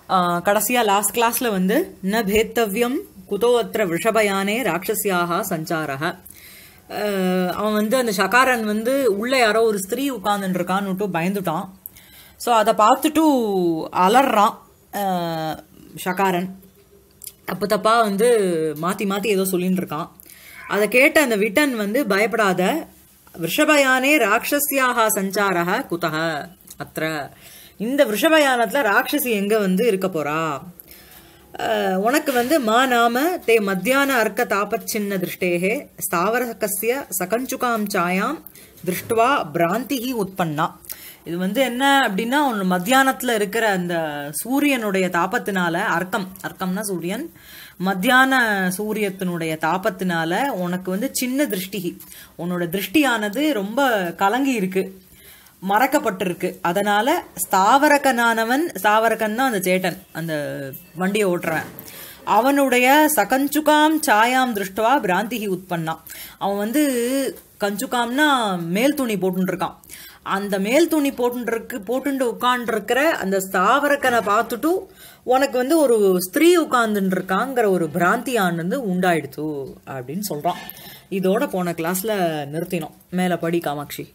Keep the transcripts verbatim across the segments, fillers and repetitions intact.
கடைசியா லாஸ்ட் கிளாஸ்ல வந்து ந பேத்தவ்யம் குதோ அத்திர விஷபயானே ராட்சசியாக சஞ்சாரக. அவன் வந்து அந்த ஷகாரன் வந்து உள்ள யாரோ ஒரு ஸ்திரீ உட்கார்ந்துட்டு இருக்கான்னு பயந்துட்டான். ஸோ அதை பார்த்துட்டு அலறான் ஷகாரன். தப்பு தப்பா வந்து மாத்தி மாத்தி ஏதோ சொல்லிட்டு இருக்கான். அதை கேட்ட அந்த விட்டன் வந்து பயப்படாத, விஷபயானே ராட்சசியாக சஞ்சாரக குதக அத்திர, இந்த விஷபயானத்துல ராட்சசி எங்க வந்து இருக்க போறா, உனக்கு வந்து மா நாம தே மத்தியான அர்க்க தாபச்சின்ன திருஷ்டேகே ஸ்தாவரகஸ்ய சகஞ்சுகாம் சாயாம் திருஷ்டுவா பிராந்திகி உட்பன்னா. இது வந்து என்ன அப்படின்னா, ஒன்று மத்தியானத்துல இருக்கிற அந்த சூரியனுடைய தாபத்தினால, அர்க்கம் அர்க்கம்னா சூரியன், மத்தியான சூரியத்தினுடைய தாபத்தினால உனக்கு வந்து சின்ன திருஷ்டி, உன்னோட திருஷ்டியானது ரொம்ப கலங்கி இருக்கு, மறக்கப்பட்டிருக்கு. அதனால ஸ்தாவரகனானவன், ஸ்தாவரகன் தான் அந்த சேட்டன், அந்த வண்டியை ஓட்டுறவன், அவனுடைய சகஞ்சுகாம் சாயாம் திருஷ்டுவா பிராந்திகி உட்பன்னா. அவன் வந்து கஞ்சுகாம்னா மேல் துணி போட்டுட்டு இருக்கான். அந்த மேல் துணி போட்டுருக்கு போட்டு உட்கார்ந்துருக்கிற அந்த ஸ்தாவரக்கனை பார்த்துட்டு உனக்கு வந்து ஒரு ஸ்திரீ உட்கார்ந்துட்டு இருக்காங்கிற ஒரு பிராந்தியானது உண்டாயிடுத்து அப்படின்னு சொல்றான். இதோட போன கிளாஸ்ல நிறுத்தினோம். மேல படி காமாட்சி.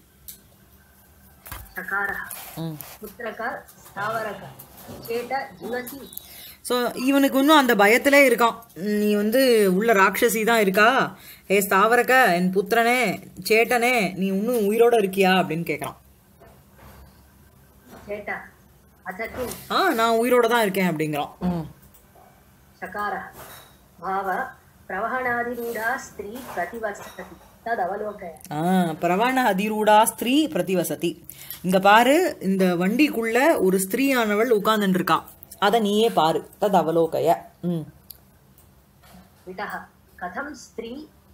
ஸோ இவனுக்கு இன்னும் அந்த பயத்திலே இருக்கான். நீ வந்து உள்ள ராட்சசி தான் இருக்கா, ஏ ஸ்தாவரக என் புத்திரனே சேட்டனே நீ இன்னும் உயிரோட இருக்கியா அப்படின்னு கேட்கறான். ஆ நான் உயிரோட தான் இருக்கேன் அப்படிங்கிறான். பிரவண அதிரூடா ஸ்திரீ பிரதிவசதி. இங்க பாரு, இந்த வண்டிக்குள்ள ஒரு ஸ்திரீயானவள் உட்கார்ந்துட்டு இருக்கா, அத நீயே பாரு. தத் அவலோகய. கதம் ஸ்திரீ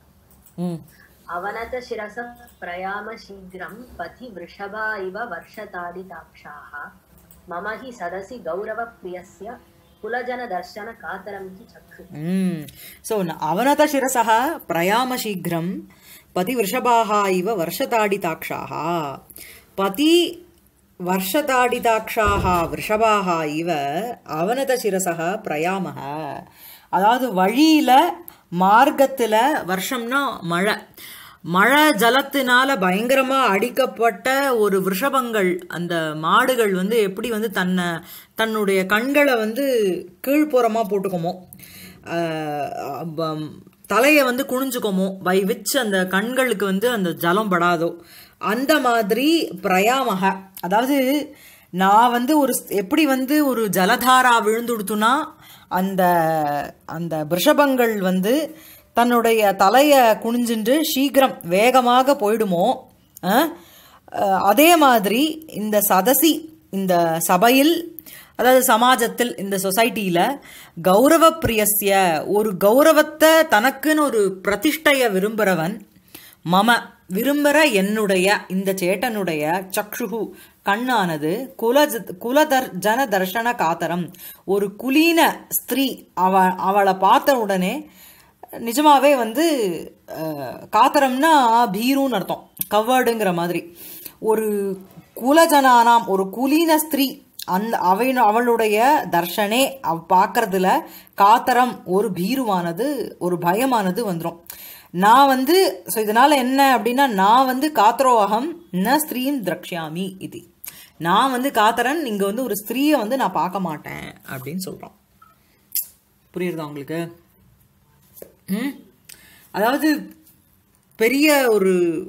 அவனத சிரச பிரயாம சீக்கிரம் பதி விருஷபா இவ வர்ஷதாடி தாக்ஷாஹ மம ஹி சதசி கௌரவ பிரியஸ்ய குலஜன தர்ஷன காதரம் கி சக்ஷு. சோ அவனத சிரசஹ பிரயாம சீக்கிரம் பதி விருஷபாஹ இவ வர்ஷதாடி தாக்ஷாஹ. பதி வர்ஷதாடிதாக்ஷாஹ விருஷபாஹ இவ அவனத சிரசஹ பிரயாமஹ. அதாவது வழியில மார்க்கத்துல, வருஷம்னா மழை, மழை ஜலத்தினால பயங்கரமா அடிக்கப்பட்ட ஒரு விஷபங்கள், அந்த மாடுகள் வந்து எப்படி வந்து தன்னை தன்னுடைய கண்களை வந்து கீழ்ப்புறமா போட்டுக்கோமோ, தலைய வந்து குனிஞ்சுக்கோமோ, பை விச் அந்த கண்களுக்கு வந்து அந்த ஜலம் படாதோ, அந்த மாதிரி பிரயாமக. அதாவது நான் வந்து ஒரு எப்படி வந்து ஒரு ஜலதாரா விழுந்துடுத்துனா அந்த அந்த விஷபங்கள் வந்து தன்னுடைய தலைய குனிஞ்சுட்டு சீக்கிரம் வேகமாக போயிடுமோ, அதே மாதிரி இந்த சதசி, இந்த சபையில், அதாவது சமாஜத்தில், இந்த சொசைட்டியில கௌரவ பிரியஸ்ய, ஒரு கௌரவத்தை தனக்குன்னு ஒரு பிரதிஷ்டைய விரும்புறவன், மம விரும்புற என்னுடைய இந்த சேட்டனுடைய சக்ஷுகு கண்ணானது குல குலதர் ஜன தர்ஷன காத்தரம், ஒரு குலீன ஸ்திரீ, அவ அவளை பார்த்த உடனே நிஜமாவே வந்து காத்தரம்னா பீருன்னு அர்த்தம், கவர்டுங்கிற மாதிரி, ஒரு குலஜனானாம் ஒரு குலீன ஸ்திரீ, அந்த அவை அவளுடைய தர்ஷனே அவ பார்க்கறதுல காத்தரம் ஒரு பீருவானது, ஒரு பயமானது வந்துடும். நான் வந்து இதனால என்ன அப்படின்னா, நான் வந்து காத்தரோகம் ந ஸ்திரீம் திரக்ஷாமி இது, நான் வந்து காத்தரன், இங்க வந்து ஒரு ஸ்திரீயை வந்து நான் பார்க்க மாட்டேன் அப்படின்னு சொல்றான். புரியுறதா உங்களுக்கு? ம் அதாவது பெரிய ஒரு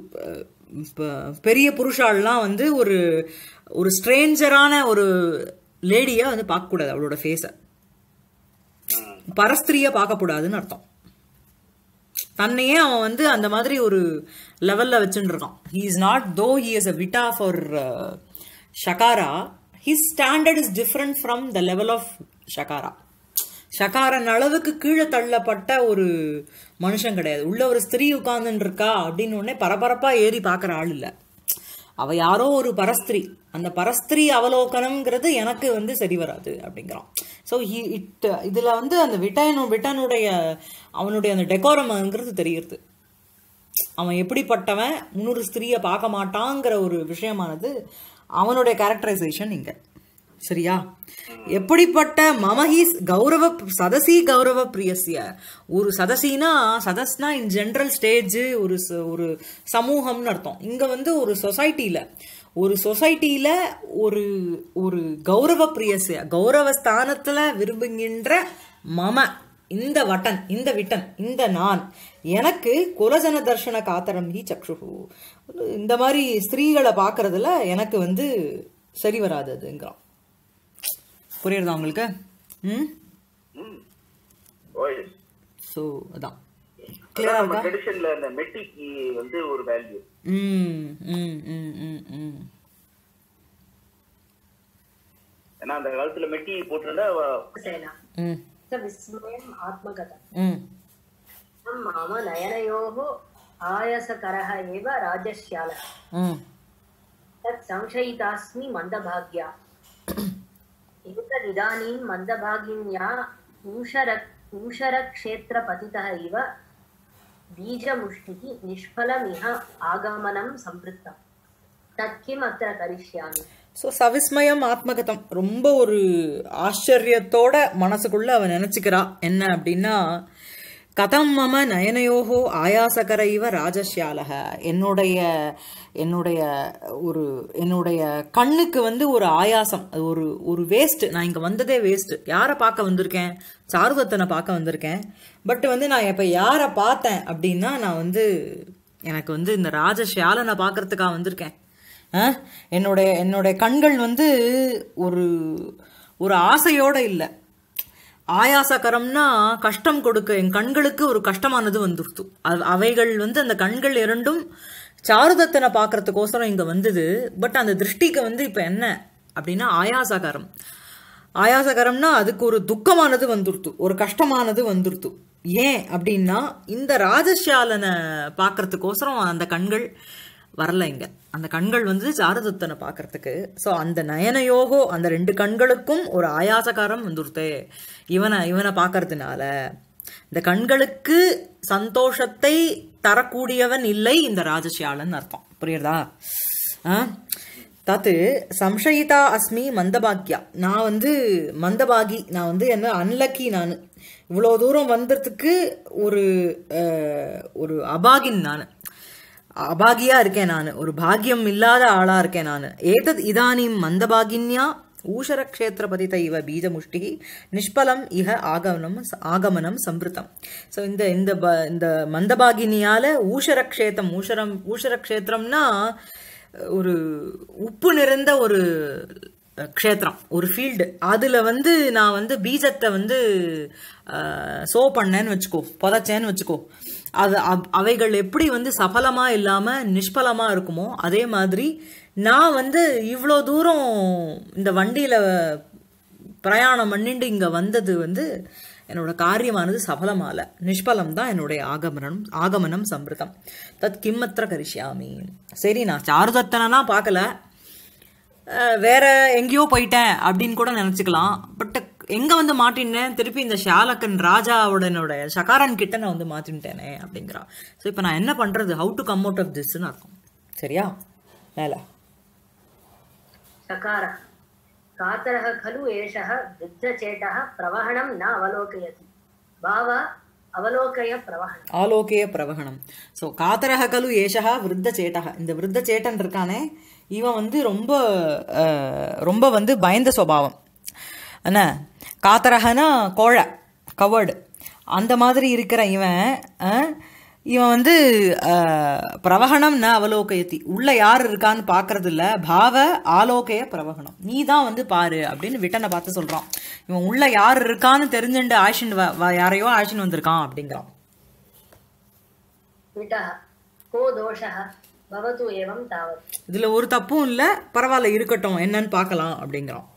பெரிய புருஷாலாம் வந்து ஒரு ஒரு ஸ்ட்ரேஞ்சரான ஒரு லேடிய வந்து பார்க்க கூடாது, அவளோட ஃபேஸ, பரஸ்திரிய பார்க்க கூடாதுன்னு அர்த்தம். தன்னையே அவன் வந்து அந்த மாதிரி ஒரு லெவல்ல வச்சுட்டு இருக்கான். He is not, though he is a விட்டா for Shakara, his standard is different from the level of Shakara. ஷகாரன் அளவுக்கு கீழே தள்ளப்பட்ட ஒரு மனுஷன் கிடையாது. உள்ள ஒரு ஸ்திரீ உட்கார்ந்துட்டு இருக்கா அப்படின்னு உடனே பரபரப்பா ஏறி பாக்குற ஆள் இல்ல, அவ யாரோ ஒரு பரஸ்திரி, அந்த பரஸ்திரி அவலோகனம்ங்கிறது எனக்கு வந்து சரி வராது அப்படிங்கிறான். ஸோ இட் இதுல வந்து அந்த விட்டனு விட்டனுடைய அவனுடைய அந்த டெக்கோரம்ங்கிறது தெரியுது. அவன் எப்படிப்பட்டவன், முன்னொரு ஸ்திரீயை பார்க்க மாட்டாங்கிற ஒரு விஷயமானது அவனுடைய கேரக்டரைசேஷன் இங்க. சரியா? எப்படிப்பட்ட மமஹி கௌரவ சதசி கௌரவ பிரியசிய, ஒரு சதசினா சதஸ்னா இன் ஜெனரல் ஸ்டேஜ், ஒரு ஒரு சமூகம்னு அர்த்தம். இங்க வந்து ஒரு சொசைட்டில ஒரு சொசைட்டில ஒரு ஒரு கௌரவ பிரியசிய கௌரவ ஸ்தானத்துல விரும்புகின்ற மம இந்த வட்டன் இந்த விட்டன் இந்த நான் எனக்கு குலஜன தர்ஷன காத்தரம் ஹி சக்ஷுஹு, இந்த மாதிரி ஸ்திரீகளை பாக்குறதுல எனக்கு வந்து சரி வராது அதுங்கிறான். புரியுறதா உங்களுக்கு? ம் சோ அதான் கிளியரா இருக்கா? ட்ரெடிஷன்ல அந்த மெட்டிக்கு வந்து ஒரு வேல்யூ. ம் ம் ம் ம் ம் ஏன்னா அந்த காலத்துல மெட்டி போட்டுருந்தா ம் விஸ்மயம் ஆத்மகதம். ம் மம நயனயோः ஆயசகரः एव ராஜஸ்யாலः ம் तत् संशयितास्मि मन्दभाग्या एतदिदानीं मन्दभागिन्या ऊषर ऊषरक्षेत्रपतितः इव बीजमुष्टिः निष्फलमिह आगमनं संवृत्तं तत् किम् अत्र करिष्यामि. ஸோ சவிஸ்மயம் ஆத்மகதம், ரொம்ப ஒரு ஆச்சரியத்தோட மனசுக்குள்ள அவன் நினைச்சுக்கிறா. என்ன அப்படின்னா, கதம் மம நயனயோகோ ஆயாசகர இவ ராஜஸ்யாலக, என்னுடைய என்னுடைய ஒரு என்னுடைய கண்ணுக்கு வந்து ஒரு ஆயாசம், அது ஒரு ஒரு வேஸ்ட். நான் இங்க வந்ததே வேஸ்ட். யாரை பார்க்க வந்திருக்கேன்? சாருதத்தனை பார்க்க வந்திருக்கேன். பட் வந்து நான் இப்ப யாரை பார்த்தேன் அப்படின்னா, நான் வந்து எனக்கு வந்து இந்த ராஜஸ்யாலனை பார்க்கறதுக்காக வந்திருக்கேன். என்னுடைய என்னுடைய கண்கள் வந்து ஒரு ஒரு ஆசையோட இல்லை. ஆயாசகரம்னா கஷ்டம் கொடுக்க, என் கண்களுக்கு ஒரு கஷ்டமானது வந்துருத்து. அவைகள் வந்து அந்த கண்கள் இரண்டும் சாருதத்தனை பார்க்கறதுக்கோசரம் இங்க வந்தது. பட் அந்த திருஷ்டிக்கு வந்து இப்ப என்ன அப்படின்னா ஆயாசகரம். ஆயாசகரம்னா அதுக்கு ஒரு துக்கமானது வந்துருத்து, ஒரு கஷ்டமானது வந்துருத்து. ஏன் அப்படின்னா இந்த ராஜஸ்யாலனை பார்க்கறதுக்கோசரம் அந்த கண்கள் வரல இங்க. அந்த கண்கள் வந்து சாருதத்தனை பார்க்கறதுக்கு. ஸோ அந்த நயனயோகோ அந்த ரெண்டு கண்களுக்கும் ஒரு ஆயாசகாரம் வந்துருத்தே இவனை இவனை பார்க்கறதுனால. இந்த கண்களுக்கு சந்தோஷத்தை தரக்கூடியவன் இல்லை இந்த ராஜஸ்யாலன் அர்த்தம். புரியுறதா? தத்து சம்சயிதா அஸ்மி மந்தபாக்யா, நான் வந்து மந்தபாகி, நான் வந்து என்ன அன்லக்கி. நான் இவ்வளோ தூரம் வந்ததுக்கு ஒரு ஒரு அபாகின், நான் அபாகியா இருக்கேன், நான் ஒரு பாகியம் இல்லாத ஆளா இருக்கேன் நான். ஏதத் இதானீம் மந்தபாகின்யா ஊஷரக்ஷேத்திரபதி தைவ பீஜமுஷ்டி நிஷ்பலம் இஹ ஆகமனம் ஆகமனம் சம்பிருத்தம். ஸோ இந்த இந்த இந்த மந்தபாகினியால ஊஷரக்ஷேத்திரம், ஊஷரம் ஊஷரக்ஷேத்திரம்னா ஒரு உப்பு நிறைந்த ஒரு க்ஷேத்திரம், ஒரு ஃபீல்டு. அதுல வந்து நான் வந்து பீஜத்தை வந்து சோ பண்ணேன்னு வச்சுக்கோ, புதைச்சேன்னு வச்சுக்கோ. அது அவைகள் எப்படி வந்து சஃபலமா இல்லாம நிஷ்பலமா இருக்குமோ அதே மாதிரி நான் வந்து இவ்வளோ தூரம் இந்த வண்டியில பிரயாணம் பண்ணிட்டு இங்க வந்தது வந்து என்னோட காரியமானது சஃபலமால, நிஷ்பலம் தான் என்னுடைய ஆகமனம் ஆகமனம் சம்பிருத்தம். தத் கிம்மத்திர கரிஷ்யாமி. சரி, நான் சாருதத்தனா பார்க்கல, வேற எங்கேயோ போயிட்டேன் அப்படின்னு கூட நினைச்சுக்கலாம். பட் எங்க வந்து மாட்டினேன், திருப்பி இந்த ஷாலக்கன் ராஜாவோட சகாரன் கிட்ட நான் வந்து மாட்டின்ட்டேனே அப்படிங்கிறா. ஸோ இப்போ நான் என்ன பண்றது, how to come out of திஸ்ன்னு அர்த்தம். சரியா? மேல சகார காத்தரஹ खलु एषः वृद्धचेटः प्रवहणं न अवलोकयति भाव அவலோகய பிரவஹணம் ஆலோகய பிரவஹணம். ஸோ காத்தரஹ கலு ஏஷா விருத்த சேட்டக, இந்த விருத்த சேட்டன் இருக்கானே இவன் வந்து ரொம்ப ரொம்ப வந்து பயந்த சுபாவம். என்ன காத்தரகனா கோழை, கவர்டு, அந்த மாதிரி இருக்கிற இவன் இவன் வந்து பிரவகணம் ந அவலோகயத்தி, உள்ள யார் இருக்கான்னு பாக்குறது இல்ல. பாவ ஆலோகய பிரவகணம், நீ தான் வந்து பாரு அப்படின்னு விட்டனை பார்த்து சொல்றான். இவன் உள்ள யார் இருக்கான்னு தெரிஞ்சுட்டு ஆஷின் யாரையோ ஆஷின் வந்திருக்கான் அப்படிங்கிறான். இதுல ஒரு தப்பும் இல்ல, பரவாயில்ல இருக்கட்டும், என்னன்னு பாக்கலாம் அப்படிங்கிறான்.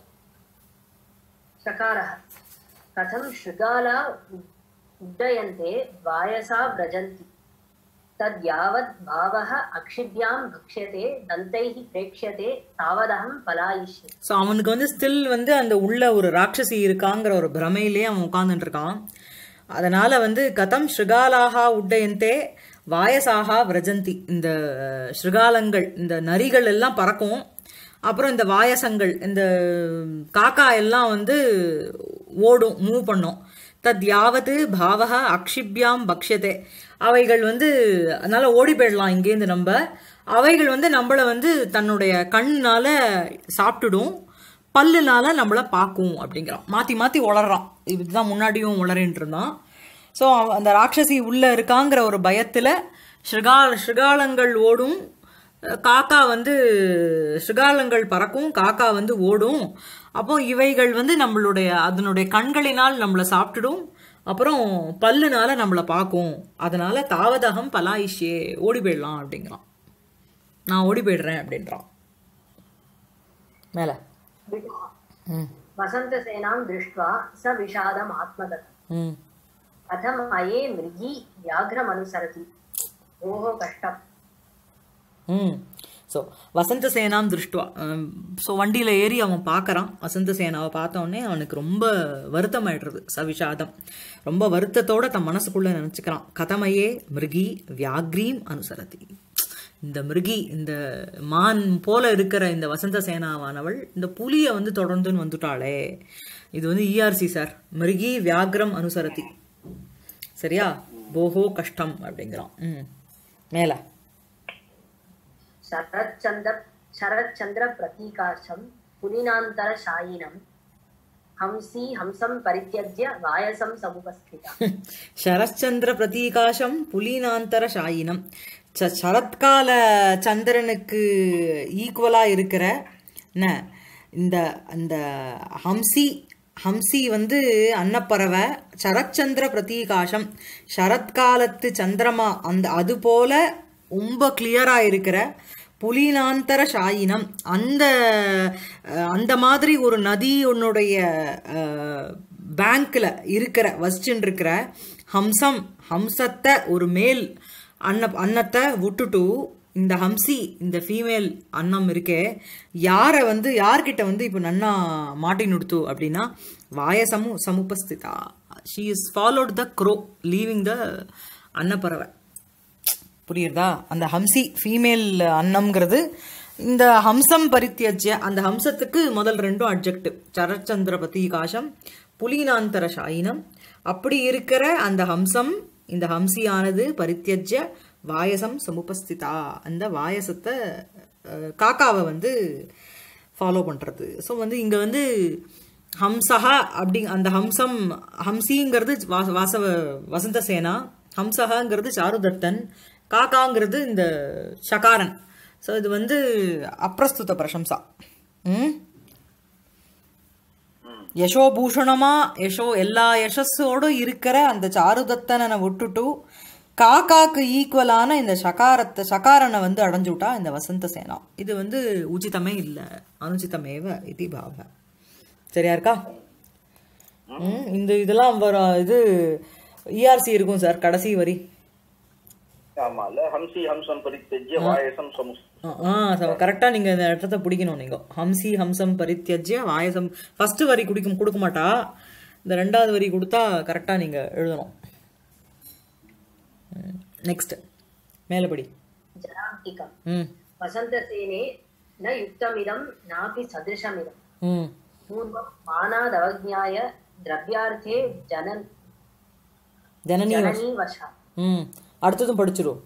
கதம் ஸ்ருகாலா உட்டயந்தே வாயசா பிரஜந்தி தத் யாவத் பாவஹ அக்ஷிப்யாம் பக்ஷ்யதே தந்தைஹி பிரேக்ஷ்யதே தாவதஹம் பலாயிஷ்யே. ஸோ அவனுக்கு வந்து ஸ்டில் வந்து அந்த உள்ள ஒரு ராட்சசி இருக்காங்கிற ஒரு பிரமையிலே அவன் உட்கார்ந்துட்டு இருக்கான். அதனால வந்து கதம் ஸ்ருகாலாகா உட்டயந்தே வாயசாகா விரஜந்தி, இந்த ஸ்ருகாலங்கள் இந்த நரிகள் எல்லாம் பறக்கும், அப்புறம் இந்த வாயசங்கள் இந்த காக்கா எல்லாம் வந்து ஓடும், மூவ் பண்ணும். தத் யாவது பாவக அக்ஷிப்யாம் பக்ஷதே, அவைகள் வந்து அதனால ஓடி போயிடலாம் இங்கேருந்து நம்ம. அவைகள் வந்து நம்மள வந்து தன்னுடைய கண்ணால சாப்பிட்டுடும், பல்லுனால நம்மள பார்க்கும் அப்படிங்கிறான். மாத்தி மாத்தி உளறான். இதுதான் முன்னாடியும் உளறின்னு இருந்தான். ஸோ அந்த ராட்சசி உள்ள இருக்காங்கிற ஒரு பயத்துல ஸ்ருகால ஸ்ருகாலங்கள் ஓடும், காக்கா வந்து ஸ்ருகாலங்கள் பறக்கும், காக்கா வந்து ஓடும். அப்போ இவைகள் வந்து நம்மளுடைய அதனுடைய கண்களினால் நம்மளை சாப்பிட்டுடும், அப்புறம் பல்லுனால நம்மளை பார்க்கும். அதனால தாவதகம் பலாயிஷே, ஓடி போயிடலாம் அப்படிங்கிறான். நான் ஓடி போயிடுறேன் அப்படின்றான். மேல வசந்த சேனாம் திருஷ்ட்வா ச விஷாதம் ஆத்மகதம் அதம் அயே மிருகி வியாக்ரம் அனுசரதி ஓஹோ கஷ்டம். ம் ஸோ வசந்த சேனாம் திருஷ்டுவா, ஸோ வண்டியில் ஏறி அவன் பார்க்குறான். வசந்த சேனாவை பார்த்தோடனே அவனுக்கு ரொம்ப வருத்தம் ஆயிடுறது, சவிஷாதம். ரொம்ப வருத்தத்தோட தன் மனசுக்குள்ள நினச்சிக்கிறான். கதமையே மிருகி வியாக்ரீம் அனுசரதி, இந்த மிருகி இந்த மான் போல இருக்கிற இந்த வசந்த சேனாவானவள் இந்த புலியை வந்து தொடர்ந்துன்னு வந்துட்டாளே. இது வந்து இஆர்சி சார், மிருகி வியாக்ரம் அனுசரதி. சரியா? போஹோ கஷ்டம் அப்படிங்கிறான். ம் மேல சரச்சந்திர சரச்சந்திர பிரதீகாசம் புலினாந்தர சாயினம் ஹம்சி ஹம்சம் பரித்யஜ்ய வாயசம் சமுபஸ்திதா. சரச்சந்திர பிரதீகாசம் புலினாந்தர சாயினம், சரத்கால சந்திரனுக்கு ஈக்குவலா இருக்கிற இந்த அந்த ஹம்சி ஹம்சி வந்து அன்னப்பறவை, சரச்சந்திர பிரதீகாசம் சரத்காலத்து சந்திரமா, அந்த அது போல ரொம்ப கிளியரா இருக்கிற புலினாந்தர சாயினம், அந்த அந்த மாதிரி ஒரு நதி உன்னுடைய பேங்க்ல இருக்கிற வசிச்சுன்னு இருக்கிற ஹம்சம், ஹம்சத்தை ஒரு மேல் அன்ன அன்னத்தை விட்டுட்டு இந்த ஹம்சி இந்த ஃபீமேல் அன்னம் இருக்கே, யாரை வந்து யார்கிட்ட வந்து இப்போ நன்னா மாட்டி நுடுத்து அப்படின்னா வாயசமு சமுபஸ்திதா. She is followed the crow leaving the அன்னப்பறவை. புரியுறதா? அந்த ஹம்சி ஃபீமேல் அன்னம்ங்கிறது இந்த ஹம்சம் பரித்தியஜ்ய, அந்த ஹம்சத்துக்கு முதல் ரெண்டும் அட்ஜெக்டிவ். சரச்சந்திர பிரதீகாசம் புலினாந்தர சாயினம், அப்படி இருக்கிற அந்த ஹம்சம் இந்த ஹம்சியானது பரித்தியஜ்ய வாயசம் சமுபஸ்திதா, அந்த வாயசத்தை காக்காவை வந்து ஃபாலோ பண்ணுறது. ஸோ வந்து இங்கே வந்து ஹம்சஹா அப்படி அந்த ஹம்சம், ஹம்சிங்கிறது வாச வாசவ வசந்த சேனா, ஹம்சஹாங்கிறது சாருதத்தன், காக்காங்கிறது இந்த சகாரன். ஸோ இது வந்து அப்பிரஸ்துத பிரசம்சா. ம் யசோபூஷணமா யசோ எல்லா யசஸோடும் இருக்கிற அந்த சாருதத்தனை விட்டுட்டு காக்காக்கு ஈக்குவலான இந்த சகாரத்தை சகாரனை வந்து அடைஞ்சு விட்டா இந்த வசந்த சேனா. இது வந்து உச்சிதமே இல்லை, அனுச்சிதமேவ இது பாவ. சரியா இருக்கா? ம் இந்த இதெல்லாம் வர இது இஆர்சி இருக்கும் சார் கடைசி வரி. கரெக்டா நீங்க இந்த இடத்த பிடிக்கணும். நீங்க ஹம்சி ஹம்சம் பரித்யஜ்ய வாயசம் ஃபர்ஸ்ட் வரி குடிக்கும் கொடுக்க மாட்டா, இந்த ரெண்டாவது வரி கொடுத்தா கரெக்டா நீங்க எழுதணும். நெக்ஸ்ட் மேலபடி. ஜனாந்திகம் வசந்தசேனே ந யுக்தமிதம் நாபி சதிருஷமிதம் பூர்வம் மானாதவஜ்ஞாய திரவ்யார்த்தே ஜனன் ஜனனி வசா. ம் அடுத்ததும் படிச்சிரும்.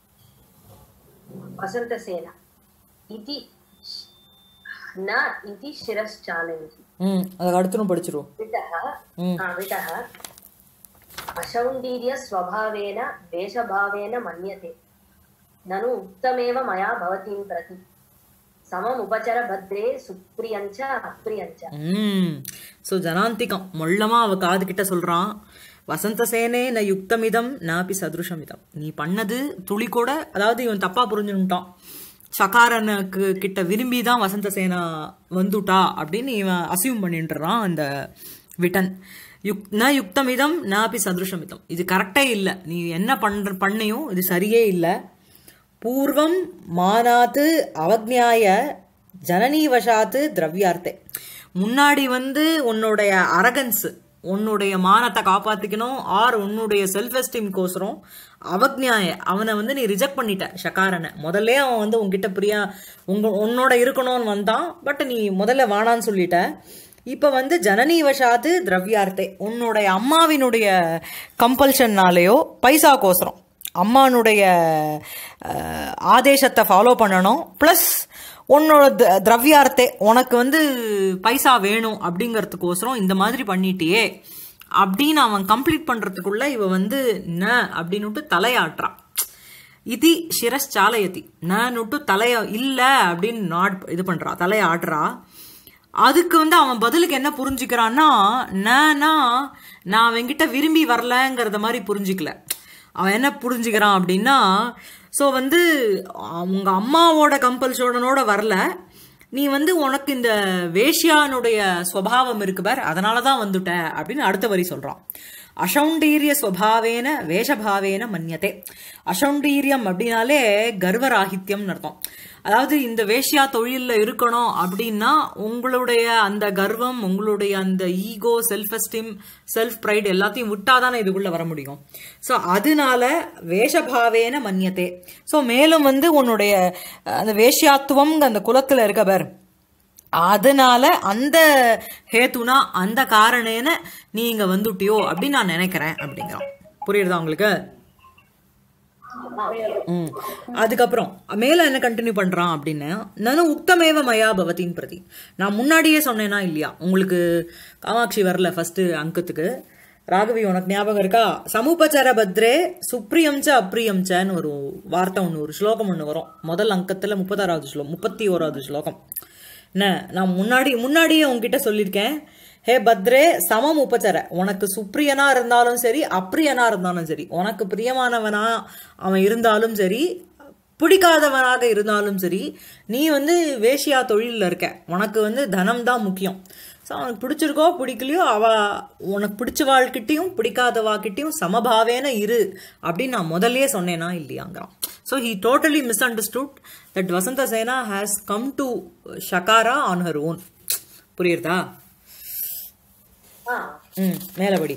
வசந்தசேனா இதி ந இதி சிரஸ்சாலயதி. ம் அதுக்கு அடுத்ததும் படிச்சிரும். விட்டஹ விட்டஹ அசௌண்டீர்ய ஸ்வபாவேன தேசபாவேன மன்யதே நனு உக்தமேவ மயா பவதீம் பிரதி சமம் உபச்சர பத்ரே சுப்ரியஞ்ச அப்ரியஞ்ச. ம் ஸோ ஜனாந்திகம் மொள்ளமா அவ காது கிட்ட சொல்றான். வசந்தசேனே ந யுக்தமிதம் நாபி சதுருஷமிதம், நீ பண்ணது துளி கூட, அதாவது இவன் தப்பா புரிஞ்சுட்டான். சகாரனுக்கு கிட்ட விரும்பி தான் வசந்தசேனா வந்துட்டா அப்படின்னு இவன் அசியூம் பண்ணிட்டுறான் அந்த விட்டன். யுக் ந யுக்தமிதம் நாபி சதுருஷமிதம், இது கரெக்டே இல்லை, நீ என்ன பண்ற பண்ணையும் இது சரியே இல்லை. பூர்வம் மானாத்து அவக்ஞாய ஜனனி வசாத்து திரவ்யார்த்தே, முன்னாடி வந்து உன்னுடைய அரகன்ஸ் உன்னுடைய மானத்தை காப்பாத்திக்கணும் ஆர் உன்னுடைய செல்ஃப் எஸ்டீம் கோசரம் அவக்ஞாய அவனை வந்து நீ ரிஜெக்ட் பண்ணிட்ட ஷகாரனை. முதல்ல அவன் வந்து உங்ககிட்ட பிரியா உங்க உன்னோட இருக்கணும்னு வந்தான், பட் நீ முதல்ல வானான்னு சொல்லிட்ட. இப்ப வந்து ஜனனி வசாத்து திரவியார்த்தே உன்னுடைய அம்மாவினுடைய கம்பல்ஷன்னாலேயோ பைசா கோசரம் அம்மானுடைய ஆதேசத்தை ஃபாலோ பண்ணணும், பிளஸ் உன்னோட திரவியார்த்தே உனக்கு வந்து பைசா வேணும் அப்படிங்கறதுக்கோசரம் இந்த மாதிரி பண்ணிட்டியே அப்படின்னு அவன் கம்ப்ளீட் பண்றதுக்குள்ள இவ வந்து ந அப்படின்னுட்டு தலையாட்டுறான். இது சிரஸ்சாலயதி நுட்டு தலைய இல்ல அப்படின்னு நாட் இது பண்றா, தலையாட்டுறா. அதுக்கு வந்து அவன் பதிலுக்கு என்ன புரிஞ்சுக்கிறான்னா, நானா நான் அவன்கிட்ட விரும்பி வரலங்கிறத மாதிரி புரிஞ்சுக்கல. அவன் என்ன புரிஞ்சுக்கிறான் அப்படின்னா, ஸோ வந்து அவங்க அம்மாவோட கம்பல்ஷனோட வரல, நீ வந்து உனக்கு இந்த வேஷ்யானுடைய ஸ்வபாவம் இருக்கு பார், அதனாலதான் வந்துட்ட அப்படின்னு அடுத்த வரி சொல்றான். அசௌண்டீரிய ஸ்வபாவேன வேஷபாவேன மன்யத்தே. அசௌண்டீரியம் அப்படின்னாலே கர்வராகித்யம்னு அர்த்தம். அதாவது இந்த வேஷ்யா தொழில்ல இருக்கணும் அப்படின்னா உங்களுடைய அந்த கர்வம், உங்களுடைய அந்த ego, self esteem, self pride எல்லாத்தையும் விட்டாதானே இதுக்குள்ள வர முடியும். ஸோ அதனால வேஷபாவேன மன்யத்தே. ஸோ மேலும் வந்து உன்னுடைய அந்த வேஷ்யாத்துவம் அந்த குலத்துல இருக்க பார், அதனால அந்த ஹேத்துனா அந்த காரணேன நீ இங்க வந்துட்டியோ அப்படின்னு நான் நினைக்கிறேன் அப்படிங்கிறான். புரியுறதா உங்களுக்கு? ம் அதுக்கப்புறம் மேல என்ன கண்டினியூ பண்றான் அப்படின்னு, நானும் உக்தமேவ மயா பவதின் பிரதி. நான் முன்னாடியே சொன்னேன்னா இல்லையா உங்களுக்கு, காமாட்சி வரல ஃபர்ஸ்ட் அங்கத்துக்கு, ராகவி உனக்கு ஞாபகம் இருக்கா? சமுபச்சர பத்ரே சுப்ரியம் ச அப்ரியம் சன்னு ஒரு வார்த்தை ஒன்று, ஒரு ஸ்லோகம் ஒன்று வரும் முதல் அங்கத்துல, முப்பத்தாறாவது ஸ்லோகம், முப்பத்தி ஓராவது ஸ்லோகம். என்ன நான் முன்னாடி முன்னாடியே உங்ககிட்ட சொல்லியிருக்கேன், ஹே பத்ரே சமம் உபச்சர, உனக்கு சுப்ரியனா இருந்தாலும் சரி அப்ரியனா இருந்தாலும் சரி, உனக்கு பிரியமானவனா அவன் இருந்தாலும் சரி பிடிக்காதவனாக இருந்தாலும் சரி, நீ வந்து வேஷ்யா தொழிலில் இருக்க, உனக்கு வந்து தனம் தான் முக்கியம். ஸோ அவனுக்கு பிடிச்சிருக்கோ பிடிக்கலையோ அவ உனக்கு பிடிச்சவாழ்கிட்டையும் பிடிக்காதவாக்கிட்டையும் சமபாவேன இரு அப்படின்னு நான் முதல்லயே சொன்னேனா இல்லையாங்கிறான். So he totally misunderstood that Vasantasena has come to Shakara on her own. புரியுறதா? ம் மேலபடி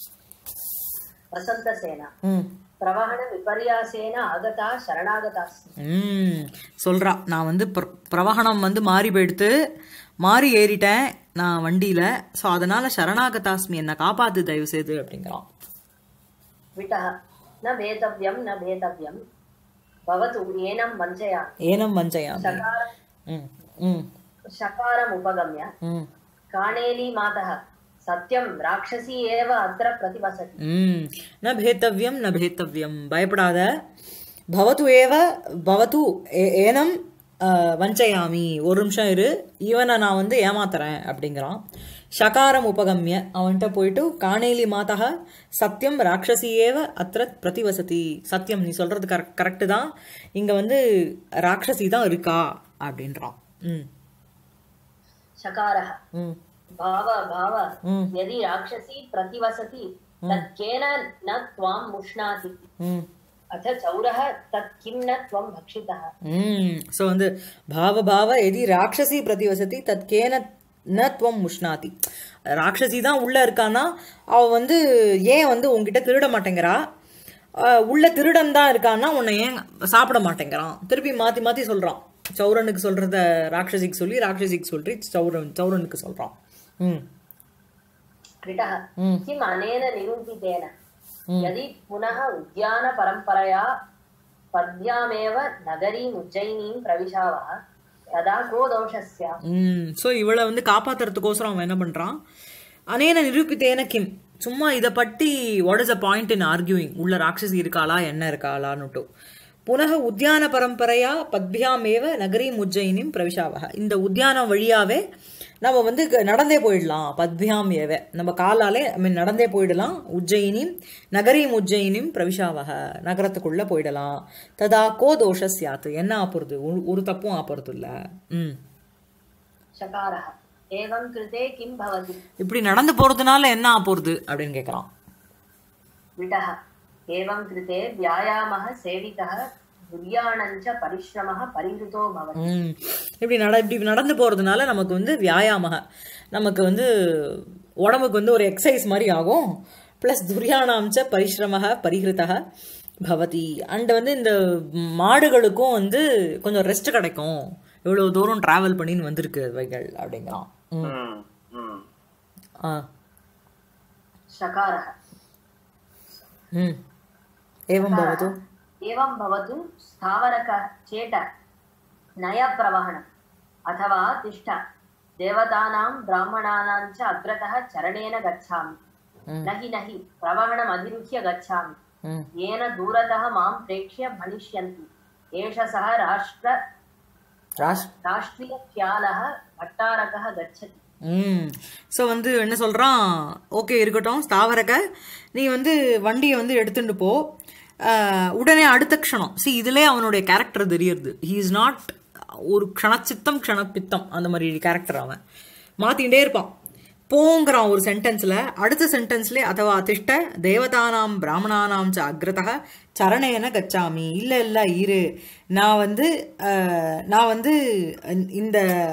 வசந்த சேனா பிரவஹண விபர்யாசேன ஆகதா சரணாகதாஸ்மி. ம் சொல்றா, நான் வந்து பிரவஹணம் வந்து மாறி போயிடுத்து, மாறி ஏறிட்டேன் நான் வண்டியில, ஸோ அதனால சரணாகதாஸ்மி என்ன காப்பாத்து தயவு செய்து அப்படிங்கிறான். விட்டஹ ந வேதவ்யம் ந வேதவ்யம் பவது ஏனம் வஞ்சயா ஏனம் வஞ்சயா ம் ம் ஷகாரம் உபகம்ய ம் காணேலி மாதஹ சத்யம் ராட்சசி ஏவ அத்ர பிரதிவசதி. ம் ந பேத்தவ்யம் ந பேத்தவ்யம், பயப்படாத. பவது ஏவ பவது ஏனம் வஞ்சயாமி, ஒரு நிமிஷம் இரு, இவனை நான் வந்து ஏமாத்துறேன் அப்படிங்கிறான். ஷகாரம் உபகம்ய அவன்கிட்ட போயிட்டு காணேலி மாதா சத்தியம் ராட்சசி ஏவ அத்திர பிரதிவசதி. சத்தியம் நீ சொல்றது கரெக்ட் கரெக்டு தான், இங்க வந்து ராட்சசி தான் இருக்கா அப்படின்றான். ம் ஷகாரஹ ம் भाव भाव यदि राक्षसी प्रतिवसति तत् केन न त्वां मुष्णाति अथ चौरः तत् किं न त्वं भक्षितः. ம் சோ வந்து பாவ பாவ எதி ராட்சசி பிரதிவசதி தத் கேன ந துவம் முஷ்ணாதி. ராட்சசி தான் உள்ள இருக்கானா, அவ வந்து ஏன் வந்து உங்ககிட்ட திருட மாட்டேங்கிறா, உள்ள திருடன் தான் இருக்கான்னா உன்னை ஏன் சாப்பிட மாட்டேங்கிறான். திருப்பி மாத்தி மாத்தி சொல்றான். சௌரனுக்கு சொல்றத ராட்சசிக்கு சொல்லி, ராட்சசிக்கு சொல்லி சௌரன் சௌரனுக்கு சொல்றான். ம் विटः किम् अनेन निरूपितेन यदि पुनः उद्यान परम्परया पद्भ्यामेव नगरीम् उज्जयिनीं प्रविशावः तदा को दोषस्य. ம் சோ இவளை வந்து காப்பாத்துறதுக்கோசரம் அவன் என்ன பண்றான், அனேன நிரூபித்தேன கிம், சும்மா இதை பற்றி what is a point in arguing, உள்ள ராட்சசி இருக்காளா என்ன இருக்காளான்னுட்டு. புனக உத்தியான பரம்பரையா பத்பியாமேவ நகரீம் உஜ்ஜயினிம் பிரவிஷாவக, இந்த உத்தியானம் வழியாவே நம்ம வந்து நடந்தே போயிடலாம். பத்பியாம் ஏவ நம்ம காலாலே ஐ மீன் நடந்தே போயிடலாம். உஜ்ஜயினிம் நகரீம் உஜ்ஜயினிம் பிரவிஷாவக, நகரத்துக்குள்ள போயிடலாம். ததா கோ தோஷ சியாத்து, என்ன ஆப்போறது, ஒரு தப்பும் ஆப்போறது இல்ல. ம் ஷகாரஹ ஏவம் கிருதே கிம் பவதி, இப்படி நடந்து போறதுனால என்ன ஆப்போறது அப்படின்னு கேக்குறான். விட்டஹ ஏவம் கிருதே வியாயாமஹ சேவிதஹ துர்யாணஞ்ச பரிஷ்ரமஹ பரிஹிருதோ பவதி. இப்படி நட இப்படி நடந்து போறதுனால நமக்கு வந்து வியாயாமக, நமக்கு வந்து உடம்புக்கு வந்து ஒரு எக்ஸசைஸ் மாதிரி ஆகும். ப்ளஸ் துரியானாம்ச்ச பரிசிரம பரிகிருத்தக பவதி. அண்ட் வந்து இந்த மாடுகளுக்கும் வந்து கொஞ்சம் ரெஸ்ட் கிடைக்கும், இவ்வளவு தூரம் டிராவல் பண்ணின்னு வந்திருக்கு வைகள் அப்படிங்கிறான். शकारः एवं भवतु एवं भवतु स्थावरक चेट नय प्रवहणम् अथवा तिष्ठ देवतानां ब्राह्मणानां च अग्रतः चरणेन गच्छामि नहि नहि प्रवहणम् अधिरुह्य गच्छामि येन दूरतः मां प्रेक्ष्य भणिष्यन्ति एष सः राष्ट्र राष्ट्रीय ख्यालः भट्टारकः गच्छति. ம் ஸோ வந்து என்ன சொல்கிறான், ஓகே இருக்கட்டும் ஸ்தாவரக, நீ வந்து வண்டியை வந்து எடுத்துட்டு போ. உடனே அடுத்த க்ஷணம் சி இதிலே அவனுடைய கேரக்டர் தெரியுது. ஹீ இஸ் நாட் ஒரு க்ஷணச்சித்தம் க்ஷணப்பித்தம் அந்த மாதிரி கேரக்டர். அவன் மாற்றிகிட்டே இருப்பான். போங்கிறான் ஒரு சென்டென்ஸில், அடுத்த சென்டென்ஸ்லேயே அதவா திஷ்ட தேவதானாம் பிராமணானாம் ச அக்ரதக சரணேன கச்சாமி. இல்லை இல்லை இரு, நான் வந்து நான் வந்து இந்த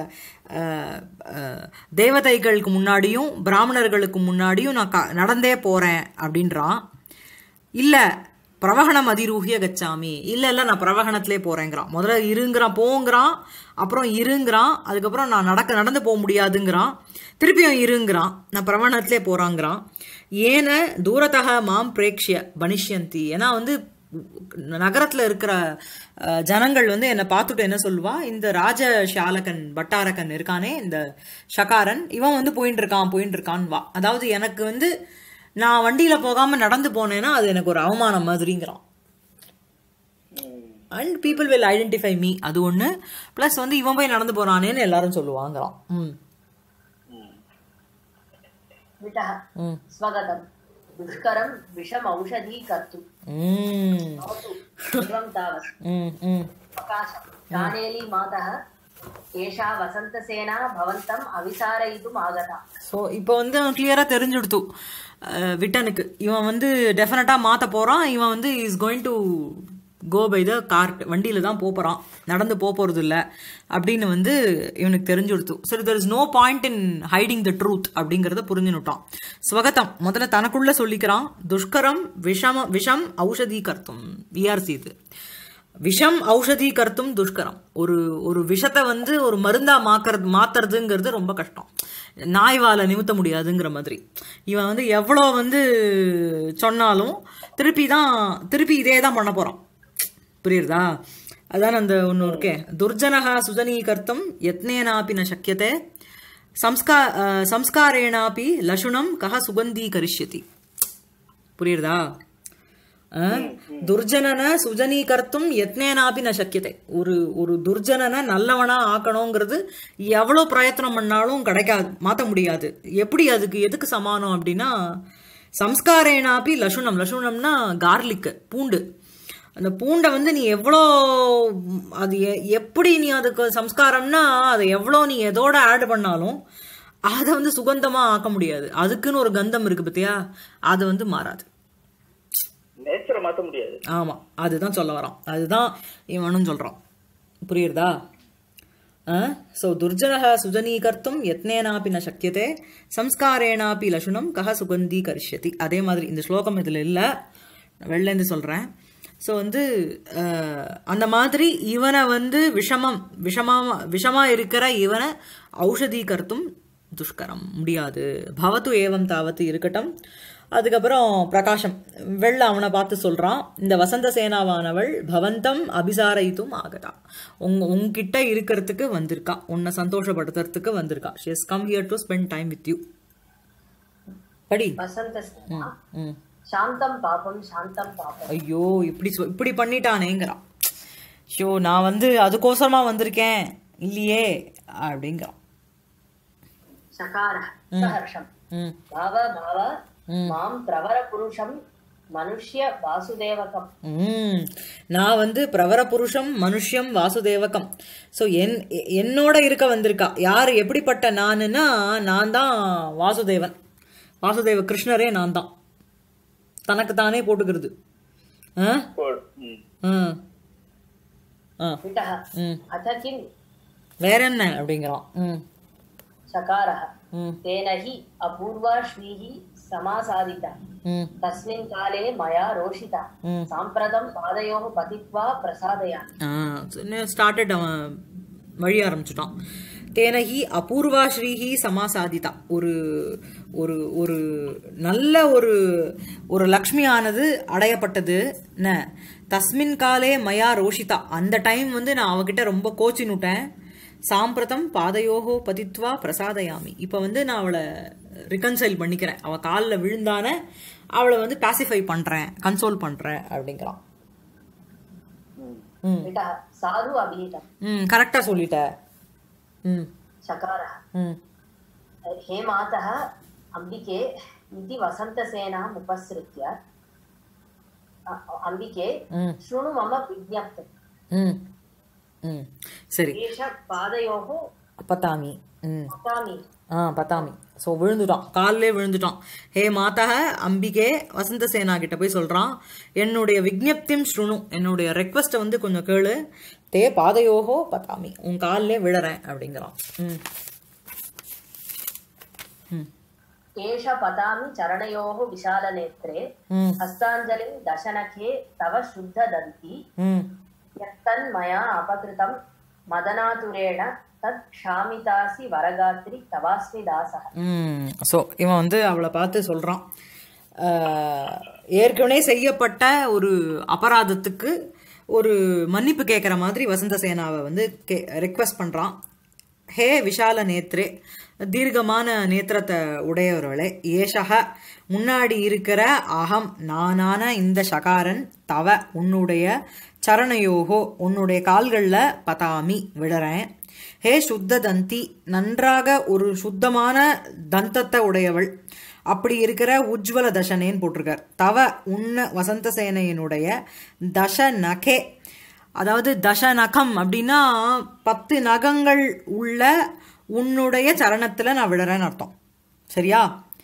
தேவதைகளுக்கு முன்னாடியும் பிராமணர்களுக்கு முன்னாடியும் நான் க நடந்தே போகிறேன் அப்படின்றான். இல்லை பிரவகணம் அதிரூகிய கச்சாமி, இல்லை இல்லை நான் பிரவகணத்திலே போகிறேங்கிறான். முதல்ல இருங்கிறான், போங்கிறான், அப்புறம் இருங்கிறான், அதுக்கப்புறம் நான் நடக்க நடந்து போக முடியாதுங்கிறான், திருப்பியும் இருங்கிறான், நான் பிரவகணத்திலே போகிறாங்கிறான். ஏன தூரத்தக மாம் பிரேக்ஷிய பணிஷ்யந்தி. ஏன்னா வந்து நகரத்தில் இருக்கிற ஜனங்கள் வந்து என்னை பார்த்துட்டு என்ன சொல்லுவா, இந்த ராஜஷாலகன் பட்டாரகன் இருக்கானே இந்த ஷகாரன், இவன் வந்து போயின்னு இருக்கான் போயின்னு இருக்கான் வா. அதாவது எனக்கு வந்து நான் வண்டியில் போகாமல் நடந்து போனேன்னா அது எனக்கு ஒரு அவமானம் மாதிரிங்கிறான். And people will identify me, அது ஒன்று. ப்ளஸ் வந்து இவன் போய் நடந்து போகிறானேன்னு எல்லாரும் சொல்லுவாங்கிறான். ம் ஸ்வகதம் दुष्करं विषम औषधी कर्तुं एवं तावत् प्रकाशं कानेली मातः ஏஷா வசந்தசேனா பவந்தம் அவிசாரயிதும் ஆகதா. ஸோ இப்போ வந்து கிளியராக தெரிஞ்சுடுத்து விட்டனுக்கு, இவன் வந்து டெஃபினட்டாக மாற்ற போகிறான். இவன் வந்து is going to go by the cart, வண்டியில் தான் போகிறான், நடந்து போகிறது இல்லை அப்படின்னு வந்து இவனுக்கு தெரிஞ்சுடுத்து. சரி, there is no point in hiding the truth அப்படிங்கிறத புரிஞ்சுனுட்டான். ஸ்வகதம் முதல்ல தனக்குள்ள சொல்லிக்கிறான். துஷ்கரம் விஷம விஷம் ஔஷதி கர்த்தும், விஆர்சி இது விஷம் ஔஷதி கர்த்தும் துஷ்கரம். ஒரு ஒரு விஷத்தை வந்து ஒரு மருந்தா மாக்கிறது மாத்துறதுங்கிறது ரொம்ப கஷ்டம், நாய்வால நிமித்த முடியாதுங்கிற மாதிரி. இவன் வந்து எவ்வளோ வந்து சொன்னாலும் திருப்பி தான் திருப்பி இதே தான் பண்ண போறான். புரியுறதா? அதான் அந்த ஒன்று இருக்கே, துர்ஜனஹா சுஜனீகர்த்தம் யத்னேனாபி ந சக்கியதே சம்ஸ்கா சம்ஸ்காரேனாபி லசுனம் கஹ சுகந்தீகரிஷ்யதி. புரியுறதா? துர்ஜனன சுஜனீகர்த்தும் யத்னேனாபி ந சக்கியதே. ஒரு ஒரு துர்ஜனனை நல்லவனா ஆக்கணுங்கிறது எவ்வளோ பிரயத்தனம் பண்ணாலும் கிடைக்காது, மாற்ற முடியாது. எப்படி அதுக்கு எதுக்கு சமானம் அப்படின்னா, சம்ஸ்காரேனாபி லசுனம், லசுனம்னா கார்லிக்கு, பூண்டு. அந்த பூண்டை வந்து நீ எவ்வளோ அது எப்படி நீ அதுக்கு சம்ஸ்காரம்னா அதை எவ்வளோ நீ எதோட ஆட் பண்ணாலும் அதை வந்து சுகந்தமாக ஆக்க முடியாது. அதுக்குன்னு ஒரு கந்தம் இருக்கு பத்தியா, அது வந்து மாறாது, நேச்சரை மாற்ற முடியாது. ஆமா, அதுதான் சொல்ல வரான், அதுதான் இவனும் சொல்றான். புரியுறதா? சோ துர்ஜனஹ சுஜனீகர்த்தும் யத்னேனாபி ந சக்கியதே சம்ஸ்காரேனாபி லசுனம் கஹ சுகந்தீகரிஷ்யதி. அதே மாதிரி இந்த ஸ்லோகம் இதுல இல்ல, வெளிலேருந்து சொல்றேன். ஸோ வந்து அந்த மாதிரி இவனை வந்து விஷமம் விஷமா விஷமா இருக்கிற இவனை ஔஷதீகர்த்தும் துஷ்கரம் முடியாது. பவத்து ஏவம் தாவத்து இருக்கட்டும். அதுக்கப்புறம் பிரகாஷம் வெள்ள அவனை பார்த்து சொல்றான், இந்த வசந்த சேனாவானவள் பவந்தம் அபிசாரயித்தும் ஆகதா, உங்க உங்ககிட்ட இருக்கிறதுக்கு வந்திருக்கா, உன்னை சந்தோஷப்படுத்துறதுக்கு வந்திருக்கா. She has come here to spend time with you. படி. வசந்த சேனா சாந்தம் பாபம் சாந்தம் பாபம். ஐயோ இப்படி இப்படி பண்ணிட்டானேங்கிறான். ஷோ நான் வந்து அதுக்கோசரமா வந்திருக்கேன் இல்லையே அப்படிங்கிறான். சகார சஹர்ஷம் பாவ பாவ மாம் பிரவர புருஷம் மனுஷ்ய வாசுதேவகம். நான் வந்து பிரவர புருஷம் மனுஷ்யம் வாசுதேவகம். ஸோ என் என்னோட இருக்க வந்திருக்கா. யார் எப்படிப்பட்ட நானுன்னா, நான் தான் வாசுதேவன், வாசுதேவ கிருஷ்ணரே நான் தான், தனக்கு தானே போட்டுக்கிறது. வேற என்ன அப்படிங்கிறான். சகார तेन हि अपूर्वा श्रीः समासादिता तस्मिन् काले मया रोषिता साम्प्रतं पादयोः पतित्वा प्रसादयामि ஸ்டார்டட் அவன் வழி ஆரம்பிச்சுட்டான். தேனகி அபூர்வா ஸ்ரீஹி சமாசாதிதா, ஒரு ஒரு ஒரு நல்ல ஒரு ஒரு லக்ஷ்மியானது அடையப்பட்டது. ந தஸ்மின் காலே மயா ரோஷிதா, அந்த டைம் வந்து நான் அவகிட்ட ரொம்ப கோச்சினுட்டேன். சாம்பிரதம் பாதையோகோ பதித்வா பிரசாதயாமி, இப்போ வந்து நான் அவளை ரிகன்சைல் பண்ணிக்கிறேன். அவள் காலில் விழுந்தான அவளை வந்து பாசிஃபை பண்றேன், கன்சோல் பண்றேன் அப்படிங்கிறான். சாது அபிஹிதம். ம் கரெக்டா சொல்லிட்ட. ம் சகாரः. ம் हे मातः अंबिके इति वसन्तसेनाम् उपसृत्य अंबिके शृणु मम विज्ञप्तिम्. ம் ம் சரி. एष पादयोः பத்தாமி. ம் पतामि. ஆ பத்தாமி. ஸோ விழுந்துட்டான், காலிலே விழுந்துட்டான். ஹே மாதா அம்பிகே, வசந்த சேனா கிட்ட போய் சொல்றான், என்னுடைய விஜ்ஞப்தியும் ஸ்ருணு, என்னுடைய ரெக்வஸ்ட்டை வந்து கொஞ்சம் கேளு. தே பாதையோகோ பத்தாமி, உன் காலிலே விழறேன் அப்படிங்கிறான். ம் ம் एष पतामि चरणयोः विशालनेत्रे हस्ताञ्जलिं दशनखे तव शुद्धदन्ति यत्तन्मया अपकृतं मदनातुरेण तत् क्षामितासि वरगात्रि तवास्मि दासः. ஸோ இவன் வந்து அவளை பார்த்து சொல்றான், ஏற்கனவே செய்யப்பட்ட ஒரு அபராதத்துக்கு ஒரு மன்னிப்பு கேட்குற மாதிரி வசந்த சேனாவை வந்து கே ரெக்வஸ்ட் பண்றான். ஹே விஷால நேத்ரே, தீர்க்கமான நேத்திரத்தை உடையவர்களே, ஏஷக முன்னாடி இருக்கிற அகம் நானான இந்த சகாரன் தவ உன்னுடைய சரணையோகோ உன்னுடைய கால்களில் பதாமி விடுறேன். ஹே சுத்த தந்தி, நன்றாக ஒரு சுத்தமான தந்தத்தை உடையவள், அப்படி இருக்கிற உஜ்வல தசனேன்னு போட்டிருக்கார். தவ உன்ன வசந்த சேனையினுடைய தச நகே, அதாவது தச நகம் அப்படின்னா பத்து நகங்கள் உள்ள உன்னுடைய சரணத்துல நான் விடுறேன்னு அர்த்தம். சரியா?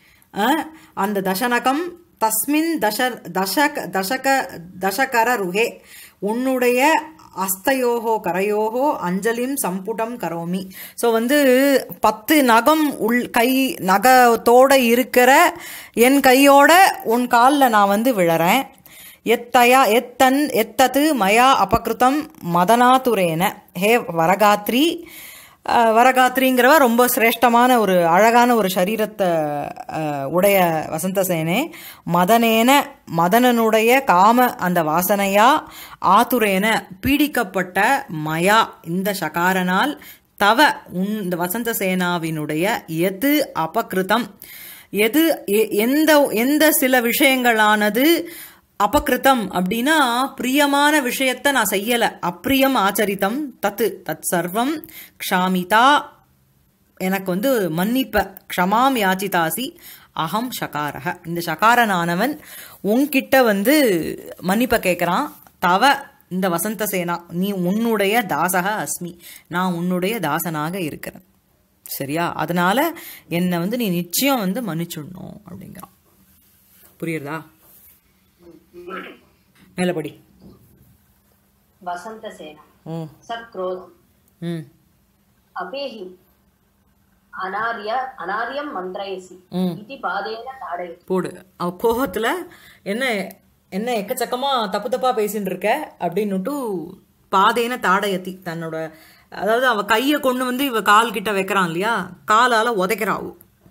அந்த தசநகம் தஸ்மின் தச தசக தசக தசகர ருகே, உன்னுடைய அஸ்தயோகோ கரையோகோ அஞ்சலிம் சம்புடம் கரோமி. ஸோ வந்து பத்து நகம் உள் கை நகத்தோட இருக்கிற என் கையோட உன் காலில் நான் வந்து விழறேன். எத்தயா எத்தன் எத்தது மயா அபகிருத்தம் மதனாதுரேன. ஹே வரகாத்ரி, வரகாத்ரிங்கிறவ ரொம்ப சிரேஷ்டமான ஒரு அழகான ஒரு சரீரத்தை உடைய வசந்தசேனே, மதனேன மதனனுடைய காம அந்த வாசனையா, ஆதுரேன பீடிக்கப்பட்ட மயா இந்த சகாரனால், தவ உன் இந்த வசந்த சேனாவினுடைய எது அபகிருத்தம், எது எந்த எந்த சில விஷயங்களானது அபகிருத்தம் அப்படின்னா பிரியமான விஷயத்தை நான் செய்யல, அப்பிரியம் ஆச்சரித்தம், தத்து தத் சர்வம் க்ஷாமிதா, எனக்கு வந்து மன்னிப்ப, க்ஷமாம் யாச்சிதாசி அகம் ஷகாரக, இந்த ஷகாரனானவன் உன்கிட்ட வந்து மன்னிப்ப கேட்குறான். தவ இந்த வசந்த சேனா, நீ உன்னுடைய தாசக அஸ்மி, நான் உன்னுடைய தாசனாக இருக்கிறேன். சரியா? அதனால என்னை வந்து நீ நிச்சயம் வந்து மன்னிச்சுடணும் அப்படிங்கிறான். புரியுறதா? மேலபடி. வசந்த சேனா சக்ரோதம் அபேஹி அனார்ய அனார்யம் மந்திரயசி இதி பாதேன தாடை. போடு. அவ கோபத்துல என்ன என்ன எக்கச்சக்கமா தப்பு தப்பா பேசிட்டு இருக்க அப்படின்னுட்டு பாதேன தாடயத்தி, தன்னோட அதாவது அவ கைய கொண்டு வந்து இவ கால் கிட்ட வைக்கிறான் இல்லையா, காலால உதைக்கிறாவு.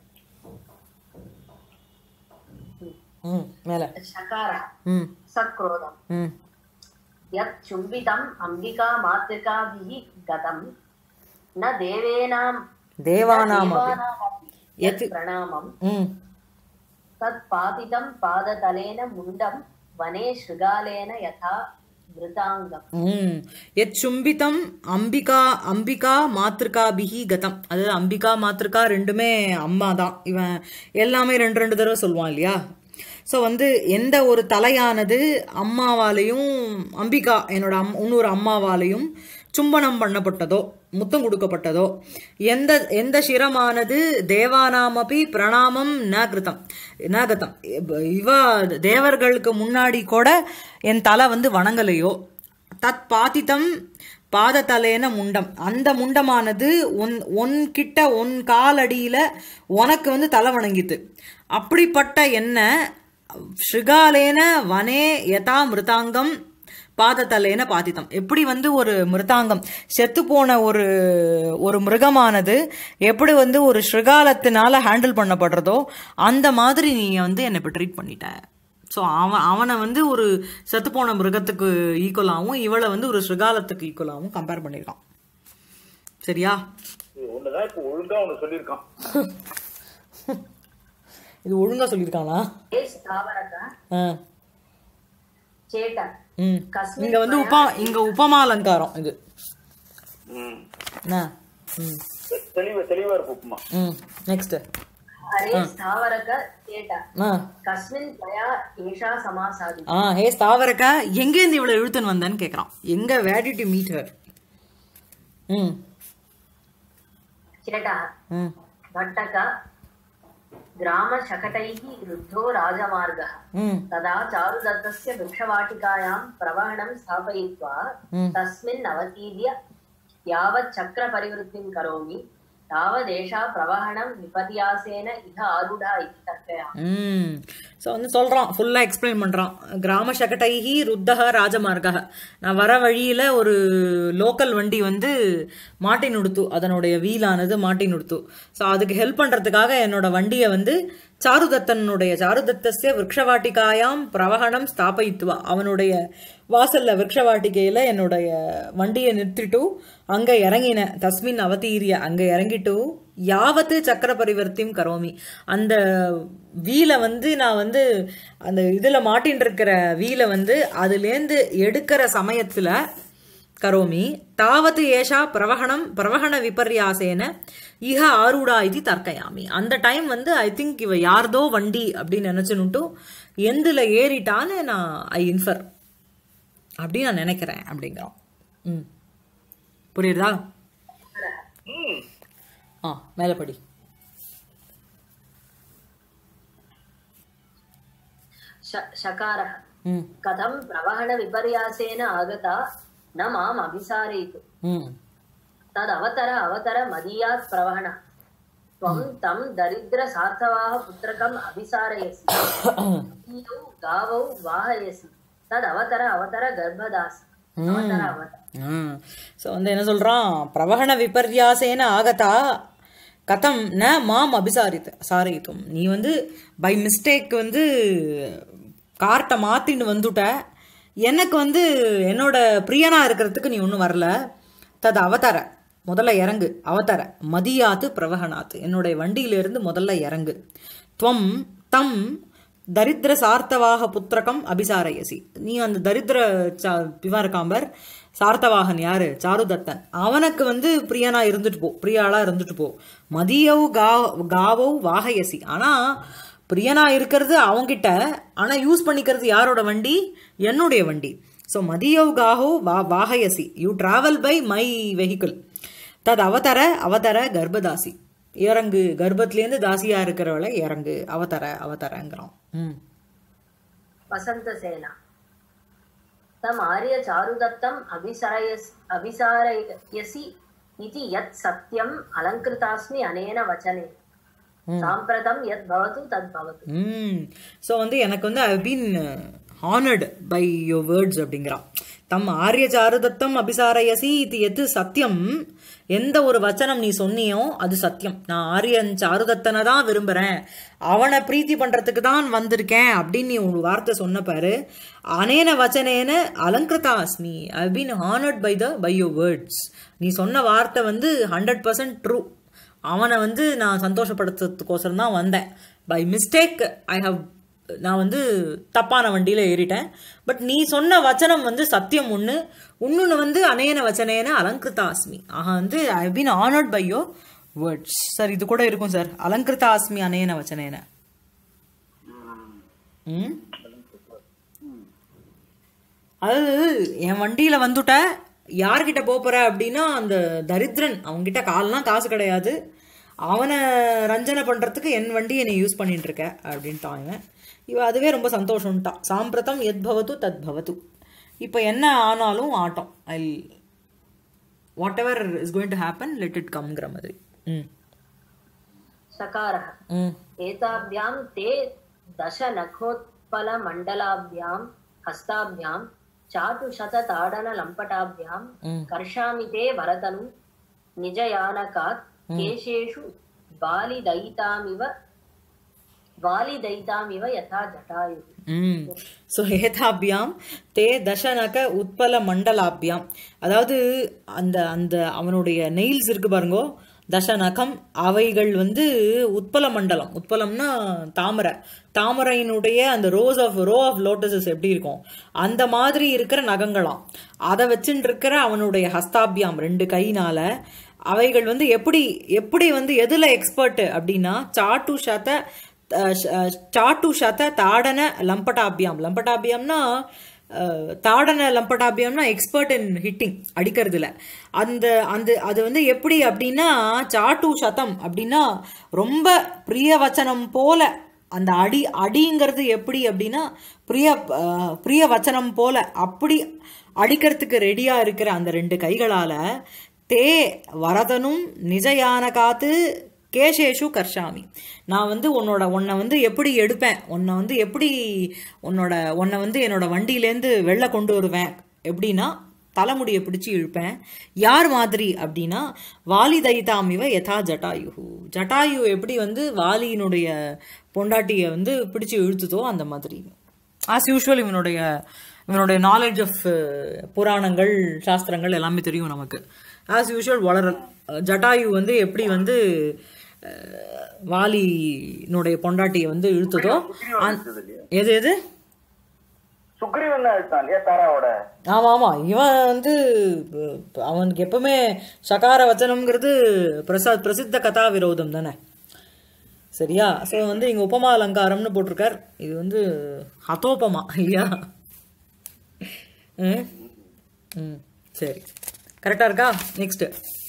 மேல சகார சக்ரோதம் யத் சும்பிதம் அம்பிகா மாத்ரிகாபிஹி கதம் ந தேவேனாம் தேவானாம் யத் பிரணாமம் தத் பாதிதம் பாததலேன முண்டம் வனே ஸ்ருகாலேன யதா விருதாங்கம். யத் சும்பிதம் அம்பிகா அம்பிகா மாத்ரிகாபிஹி கதம், அதாவது அம்பிகா மாத்ரிகா ரெண்டுமே அம்மா தான். இவன் எல்லாமே ரெண்டு ரெண்டு தடவை சொல்லுவான் இல்லையா. ஸோ வந்து எந்த ஒரு தலையானது அம்மாவாலையும் அம்பிகா என்னோட அம் இன்னொரு அம்மாவாலையும் சும்பனம் பண்ணப்பட்டதோ முத்தம் கொடுக்கப்பட்டதோ, எந்த எந்த சிரமானது தேவானாமபி பிரணாமம் ந கிருத்தம் ந கதம், இவ தேவர்களுக்கு முன்னாடி கூட என் தலை வந்து வணங்கலையோ, தத் பாதித்தம் பாதத்தலேன முண்டம், அந்த முண்டமானது ஒன் ஒன் கிட்ட ஒன் காலடியில உனக்கு வந்து தலை வணங்கித்து. அப்படிப்பட்ட என்ன ஸ்ருகாலேன வனே யதா மிருதாங்கம் பாதத்தலேன பாதித்தம், எப்படி வந்து ஒரு மிருதாங்கம் செத்து போன ஒரு ஒரு மிருகமானது எப்படி வந்து ஒரு ஸ்ருகாலத்தினால ஹேண்டில் பண்ணப்படுறதோ அந்த மாதிரி நீ வந்து என்னை இப்போ ட்ரீட் பண்ணிட்ட. ஸோ அவன் அவனை வந்து ஒரு செத்துப்போன மிருகத்துக்கு ஈக்குவலாகவும் இவளை வந்து ஒரு ஸ்ருகாலத்துக்கு ஈக்குவலாகவும் கம்பேர் பண்ணியிருக்கான். சரியா? ஒண்ணுதான் இப்போ ஒழுங்கா ஒண்ணு சொல்லியிருக்கான். இது ஒழுங்கா சொல்லியிருக்கானா? இங்க வந்து உபா இங்க உபமா அலங்காரம் இது. தெளிவா தெளிவா இருக்கு உப்புமா. நெக்ஸ்ட் ஹரே ஸ்தாவரக சேட்ட கஸ்மின் தயா ஏஷா சமாசாதி. ஆ ஹே ஸ்தாவரக எங்க இருந்து இவ்வளவு இழுத்துன்னு வந்தேன்னு கேக்குறான். எங்க where did you meet her? ம் சேட்ட ம் பட்டக கிராம शकटैः रुद्धो राजमार्गः तदा चारुदत्तस्य वृक्षवाटिकायां प्रवहणं स्थापयित्वा तस्मिन् अवतीर्य यावत् चक्रपरिवृत्तिं करोमि तावदेषा प्रवहणं विपर्यासेन इह आरूढा इति तर्कयामि. ம் ஸோ வந்து சொல்கிறான், ஃபுல்லாக எக்ஸ்பிளைன் பண்ணுறான். கிராம சகட்டைஹி ருத்தக ராஜமார்கக, நான் வர வழியில் ஒரு லோக்கல் வண்டி வந்து மாட்டி நுடுத்து, அதனுடைய வீலானது மாட்டி நுடுத்து. ஸோ அதுக்கு ஹெல்ப் பண்ணுறதுக்காக என்னோட வண்டியை வந்து சாருதத்தனுடைய சாருதத்தஸ்ய விரக்ஷவாட்டிகாயாம் பிரவகணம் ஸ்தாபயித்துவா, அவனுடைய வாசல்ல விரக்ஷவாட்டிகையில் என்னுடைய வண்டியை நிறுத்திட்டு அங்கே இறங்கின. தஸ்மின் அவதீரிய, அங்கே இறங்கிட்டு யாவத்து சக்கர பரிவர்த்தியும் கரோமி, அந்த வீலை வந்து நான் வந்து அந்த இதில் மாட்டின்னு இருக்கிற வீலை வந்து அதுலேருந்து எடுக்கிற சமயத்தில் கரோமி தாவத்து ஏஷா பிரவகணம் பிரவகண விபர்யாசேன இஹ ஆரூடா இது தர்க்கயாமி. அந்த டைம் வந்து ஐ திங்க் இவ யார்தோ வண்டி அப்படின்னு நினச்சுன்னுட்டும் எந்தில் ஏறிட்டான்னு நான் ஐ இன்ஃபர் அப்படின்னு நான் நினைக்கிறேன் அப்படிங்கிறோம். ம் புரியுதா? ஆ மேலே படி. शकारः कथं प्रवहण विपर्यासेन आगता न माम् अभिसारयतु तद् अवतर अवतर मदीयात् प्रवहण त्वं तं दरिद्र सार्थवाह पुत्रकम् अभिसारयसि ईयौ गावौ वाहयसि तद् अवतर अवतर गर्भदासि अवतर अवतर. ஸோ வந்து என்ன சொல்கிறான், பிரவகண விபர்யாசேன ஆகதா கதம் ந மாம் அபிசாரித் சாரித்தும், நீ வந்து பை மிஸ்டேக் வந்து கார்ட்டை மாற்றின்னு வந்துட்ட, எனக்கு வந்து என்னோட பிரியனா இருக்கிறதுக்கு நீ ஒன்றும் வரல. தது அவதர, முதல்ல இறங்கு. அவதர மதியாத்து பிரவகனாத்து, என்னுடைய வண்டியிலிருந்து முதல்ல இறங்கு. துவம் தம் தரித்திர சார்த்தவாக புத்திரகம் அபிசாரயசி, நீ அந்த தரித்திர சா பிவாரகாம்பர் சார்த்தவாகன் யாரு, சாருதத்தன், அவனுக்கு வந்து பிரியனா இருந்துட்டு போ, பிரியாளா இருந்துட்டு போ. மதியவு கா காவோ வாகயசி, ஆனால் பிரியனா இருக்கிறது அவங்கிட்ட, ஆனால் யூஸ் பண்ணிக்கிறது யாரோட வண்டி, என்னுடைய வண்டி. ஸோ மதியவு காஹோ வா வாகயசி, you travel by my vehicle. தது அவதர அவதர கர்ப்பதாசி, இறங்கு, கர்ப்பத்திலேருந்து தாசியா இருக்கிறவளை இறங்கு, அவதர அவதரங்கிறான். ம் வசந்த சேனா தம் ஆரிய சாருதத்தம் அபிசாரயஸ் அபிசாரயசி இதி யத் சத்யம் அலங்கிருதாஸ்மி அனேன வச்சனே சாம்பிரதம் யத் பவது தத் பவது. ம் ஸோ வந்து எனக்கு வந்து I been honoured by your words அப்படிங்கிறான். தம் ஆரிய சாருதத்தம் அபிசாரயசி இது எது சத்தியம், எந்த ஒரு வச்சனம் நீ சொன்னியோ அது சத்தியம். நான் ஆரியன் சாருதத்தனை தான் விரும்புகிறேன், அவனை பிரீத்தி பண்ணுறதுக்கு தான் வந்திருக்கேன் அப்படின்னு நீ ஒரு வார்த்தை சொன்ன பாரு. அனேன வச்சனேன அலங்கிருதா அஸ்மி, I been honoured by the by your words. நீ சொன்ன வார்த்தை வந்து ஹண்ட்ரட் பர்சன்ட் ட்ரூ. அவனை வந்து நான் சந்தோஷப்படுத்துறதுக்கோசரம் தான் வந்தேன். பை மிஸ்டேக் ஐ ஹவ், நான் வந்து தப்பான வண்டியில் ஏறிட்டேன். பட் நீ சொன்ன வச்சனம் வந்து சத்தியம் ஒன்று, இன்னொன்று வந்து அனேன வச்சனேன அலங்கிருதாஸ்மி. ஆக வந்து I have been honoured by your words. Sir இது கூட இருக்கும் சார், அலங்கிருதாஸ்மி அனேன வச்சனேன. ம் அதாவது என் வண்டியில் வந்துட்ட, யார்கிட்ட போகிற அப்படின்னா அந்த தரித்திரன், அவங்ககிட்ட கால்லாம் காசு கிடையாது, அவனை ரஞ்சனை பண்ணுறதுக்கு என் வண்டியை நீ யூஸ் பண்ணிட்டு இருக்க அப்படின்ட்டான் இவன். இவன் அதுவே ரொம்ப சந்தோஷம்ட்டான். சாம்பிரதம் எத் பவது தத் பவது, இப்போ என்ன ஆனாலும் ஆட்டம், I whatever is going to happen let it கம்ங்கிற மாதிரி. ம் சகாரः ம் एताभ्यां ते दश नखोत्पलमण्डलाभ्यां हस्ताभ्यां चाटुशतताडनलम्पटाभ्यां कर्षामि ते वरतनुं निजयानकात् केशेषु बालिदयितामिव बालिदयितामिव यथा जटायुः. ம் ஸோ ஏதாபியாம் தே தசநக உட்பல மண்டலாபியாம், அதாவது அந்த அந்த அவனுடைய நெயில்ஸ் இருக்கு பாருங்கோ தசநகம், அவைகள் வந்து உட்பல மண்டலம், உட்பலம்னா தாமரை, தாமரையினுடைய அந்த rows of row of lotuses எப்படி இருக்கும் அந்த மாதிரி இருக்கிற நகங்களாம். அதை வச்சுட்டு இருக்கிற அவனுடைய ஹஸ்தாபியாம் ரெண்டு கையினால அவைகள் வந்து எப்படி எப்படி வந்து எதுல எக்ஸ்பர்ட் அப்படின்னா சாட்டு சத சாட்டு சத தாடன லம்பட்டாபியாம். லம்பட்டாபியாம்னா தாடன லம்பட்டாபியம்னா எக்ஸ்பர்ட் இன் ஹிட்டிங், அடிக்கிறதுல. அந்த அந்த அது வந்து எப்படி அப்படின்னா சாட்டு சதம் அப்படின்னா ரொம்ப பிரிய வச்சனம் போல, அந்த அடி அடிங்கிறது எப்படி அப்படின்னா பிரிய பிரிய வச்சனம் போல அப்படி அடிக்கிறதுக்கு ரெடியா இருக்கிற அந்த ரெண்டு கைகளால தே வரதனும் நிஜயான காத்து கேசேஷு கர்ஷாமி, நான் வந்து உன்னோட உன்னை வந்து எப்படி எடுப்பேன், உன்னை வந்து எப்படி உன்னோட உன்னை வந்து என்னோட வண்டியிலேருந்து வெளில கொண்டு வருவேன் எப்படின்னா தலைமுடியை பிடிச்சி இழுப்பேன். யார் மாதிரி அப்படின்னா வாலி தைதாமிவ யதா ஜட்டாயு, ஜட்டாயு எப்படி வந்து வாலியினுடைய பொண்டாட்டியை வந்து பிடிச்சி இழுத்துதோ அந்த மாதிரி. ஆஸ் யூஷுவல் இவனுடைய இவனுடைய நாலேஜ் ஆஃப் புராணங்கள் சாஸ்திரங்கள் எல்லாமே தெரியும் நமக்கு. ஆஸ் யூஷுவல் வளரல் ஜட்டாயு வந்து எப்படி வந்து வாலினுடைய பொண்டாட்டியை வந்து இழுத்ததோ எது எது ஆமா ஆமா இவன் வந்து அவனுக்கு எப்பவுமே சகார வச்சனம்ங்கிறது பிரசாத் பிரசித்த கதா விரோதம் தானே, சரியா? ஸோ வந்து இங்க உபமா அலங்காரம்னு போட்டிருக்கார், இது வந்து ஹதோபமா இல்லையா? ம் ம் சரி, கரெக்டா இருக்கா? நெக்ஸ்ட்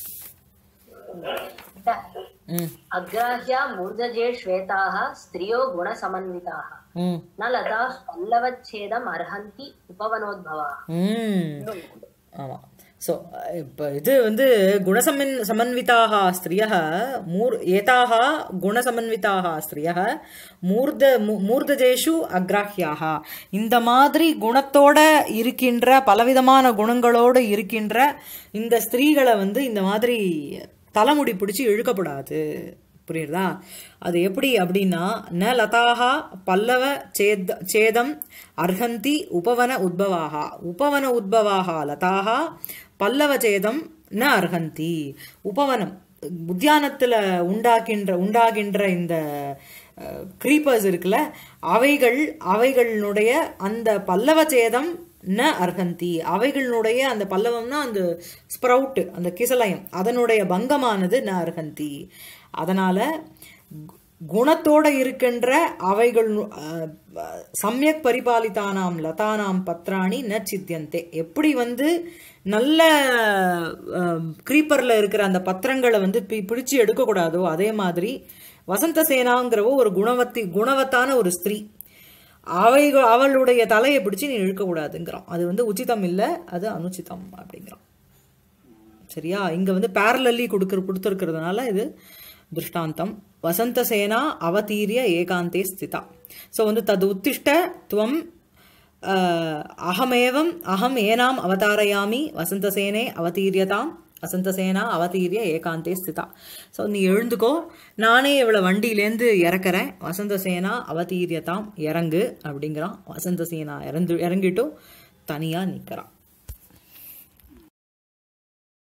अग्राह्या मूर्धजे श्वेताः स्त्रियो गुणसमन्विताः न लताः पल्लवच्छेदम् अर्हन्ति उपवनोद्भवाः. ஆமா, ஸோ இப்போ இது வந்து குணசமன் சமன்விதாக ஸ்திரியः மூர் ஏதாக குணசமன்விதாக ஸ்திரியः மூர்த மூர்தஜேஷு அக்ராஹ்யாக, இந்த மாதிரி குணத்தோட இருக்கின்ற பலவிதமான குணங்களோடு இருக்கின்ற இந்த ஸ்திரீகளை வந்து இந்த மாதிரி தலைமுடி பிடிச்சி இழுக்கப்படாது, புரியுறதா? அது எப்படி அப்படின்னா ந லதாஹா பல்லவ சேத் சேதம் அர்ஹந்தி உபவன உத்பவாக, உபவன உத்பவாக லதாஹா பல்லவ சேதம் ந அர்ஹந்தி. உபவனம் உத்தியானத்தில் உண்டாகின்ற உண்டாகின்ற இந்த கிரீப்பர்ஸ் இருக்குல்ல, அவைகள் அவைகளுடைய அந்த பல்லவ சேதம் ந அர்ஹந்தி, அவைகளுடைய அந்த பல்லவம்னா அந்த ஸ்ப்ரவுட் அந்த கிசலயம் அதனுடைய பங்கமானது ந அர்ஹந்தி. அதனால குணத்தோட இருக்கின்ற அவைகள் சமயக் பரிபாலிதானாம் லதானாம் பத்ராணி ந சித்தியந்தே, எப்படி வந்து நல்ல கிரீப்பர்ல இருக்கிற அந்த பத்திரங்களை வந்து பிடிச்சு எடுக்கக்கூடாதோ அதே மாதிரி வசந்த சேனாங்கிறவோ ஒரு குணவத்தி குணவத்தான ஒரு ஸ்திரீ, அவை அவளுடைய தலையை பிடிச்சி நீ இழுக்கக்கூடாதுங்கிறான். அது வந்து உச்சிதம் இல்லை, அது அனுச்சிதம் அப்படிங்கிறான். சரியா? இங்க வந்து பேரலல்லி கொடுக்கற கொடுத்துருக்கிறதுனால இது திருஷ்டாந்தம். வசந்த சேனா அவதீரிய ஏகாந்தே ஸ்திதா. ஸோ வந்து தது உத்திஷ்ட துவம் அகமேவம் அகம் ஏனாம் அவதாரயாமி வசந்தசேனே அவதீரியதாம் வசந்தசேனா அவதீரிய ஏகாந்தே ஸ்திதா. ஸோ நீ எழுந்துக்கோ, நானே இவளை வண்டியிலேருந்து இறக்குறேன், வசந்தசேனா அவதீரியதாம் இறங்கு அப்படிங்கிறான். வசந்தசேனா இறந்து இறங்கிட்டும் தனியாக நிற்கிறான்.